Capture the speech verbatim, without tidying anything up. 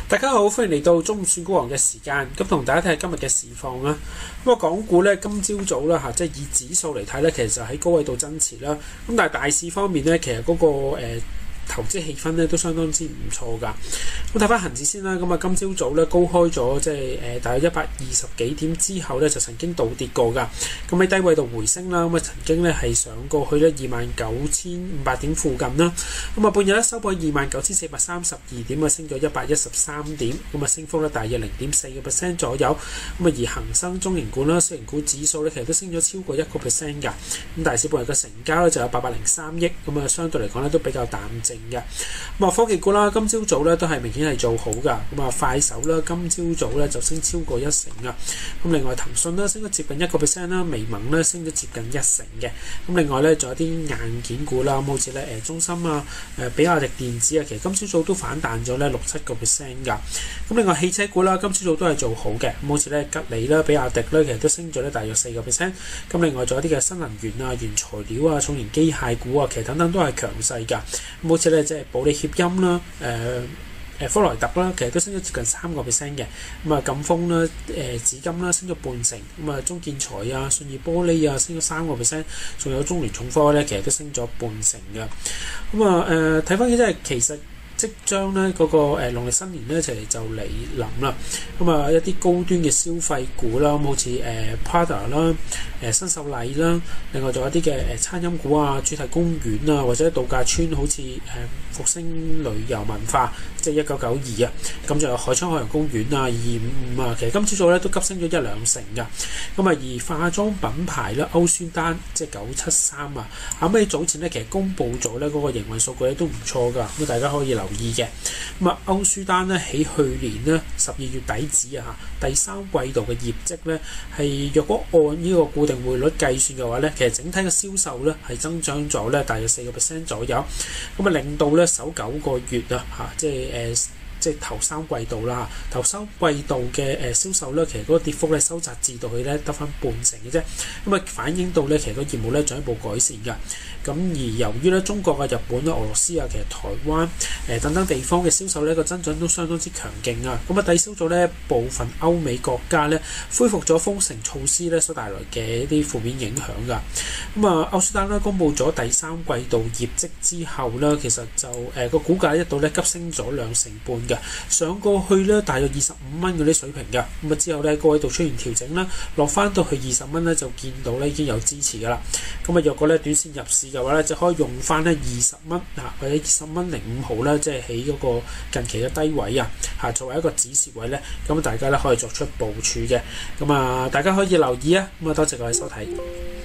大家好，歡迎嚟到中午選股王嘅時間，咁同大家睇下今日嘅市況啦。咁啊，港股咧今朝早啦嚇，即係以指數嚟睇咧，其實就喺高位度增持啦。咁但係大市方面咧，其實嗰、那個、呃投資氣氛咧都相當之唔錯㗎。咁睇翻恒指先啦，咁啊今朝早咧高開咗，即係誒大約一百二十幾點之後咧就曾經倒跌過㗎。咁喺低位度回升啦，咁啊曾經咧係上過去咧二萬九千五百點附近啦。咁啊半日咧收報二萬九千四百三十二點啊，升咗一百一十三點，咁啊升幅咧大約零點四個 percent 左右。咁啊而恒生中型股啦、小型股指數咧其實都升咗超過一個 percent 㗎。咁大市半日嘅成交咧就有八百零三億，咁啊相對嚟講咧都比較淡靜嘅。咁啊科技股啦，今朝早咧都係明顯係做好噶。咁啊快手啦，今朝早咧就升超過一成啊。咁另外騰訊啦升咗接近一個 percent 啦，微盟咧升咗接近一成嘅。咁另外咧仲有啲硬件股啦，咁好似咧誒中芯啊、誒比亞迪電子啊，其實今朝早都反彈咗咧六七個 percent 噶。咁另外汽車股啦，今朝早都係做好嘅。咁好似咧吉利啦、比亞迪咧，其實都升咗咧大約四個 percent。咁另外仲有啲嘅新能源啊、原材料啊、重型機械股啊，其實等等都係強勢㗎。咁好似咧即係保利協鑫啦、誒誒科萊特啦，其實都升咗接近三個 percent 嘅。咁啊贛鋒啦、誒紫金啦升咗半成。咁啊中建材啊、信義玻璃啊升咗三個 percent，仲有中聯重科咧，其實都升咗半成嘅。咁啊誒睇翻嘅即係其實。即將咧嗰個誒農曆新年咧就就嚟臨啦，咁啊一啲高端嘅消費股啦，咁好似誒 Prada 啦、誒新秀麗啦，另外仲有啲嘅誒餐飲股啊、主題公園啊，或者度假村，好似誒復星旅遊文化，即係一九九二啊，咁仲有海昌海洋公園啊、二二五五啊，其實今朝早咧都急升咗一兩成㗎。咁啊而化妝品牌咧歐舒丹即係九七三啊，後尾早前咧其實公布咗咧嗰個營運數據咧都唔錯㗎，咁大家可以留意嘅。咁啊歐舒丹咧喺去年咧十二月底止啊第三季度嘅業績咧係若果按呢個固定匯率計算嘅話咧，其實整體嘅銷售咧係增長咗咧大約四個 percent 左右，咁啊令到咧首九個月啊嚇即係誒。即係頭三季度啦，頭三季度嘅誒銷售咧，其實嗰個跌幅咧收窄至到去咧得翻半成嘅啫，咁啊反映到咧其實個業務咧進一步改善㗎。咁而由於咧中國啊、日本啊、俄羅斯啊，其實台灣誒、呃、等等地方嘅銷售咧個增長都相當之強勁啊，咁啊抵消咗咧部分歐美國家咧恢復咗封城措施咧所帶來嘅一啲負面影響㗎。咁啊歐舒丹咧公布咗第三季度業績之後咧，其實就誒個、呃、股價一度咧急升咗兩成半。上過去咧大約二十五蚊嗰啲水平㗎，咁啊之後咧個位度出現調整啦，落翻到去二十蚊咧就見到咧已經有支持㗎啦。咁啊若果咧短線入市嘅話咧，就可以用翻咧二十蚊嚇或者二十蚊零五毫啦，即係喺嗰個近期嘅低位啊嚇作為一個指示位咧，咁大家咧可以作出部署嘅。咁啊大家可以留意啊。咁啊多謝各位收睇。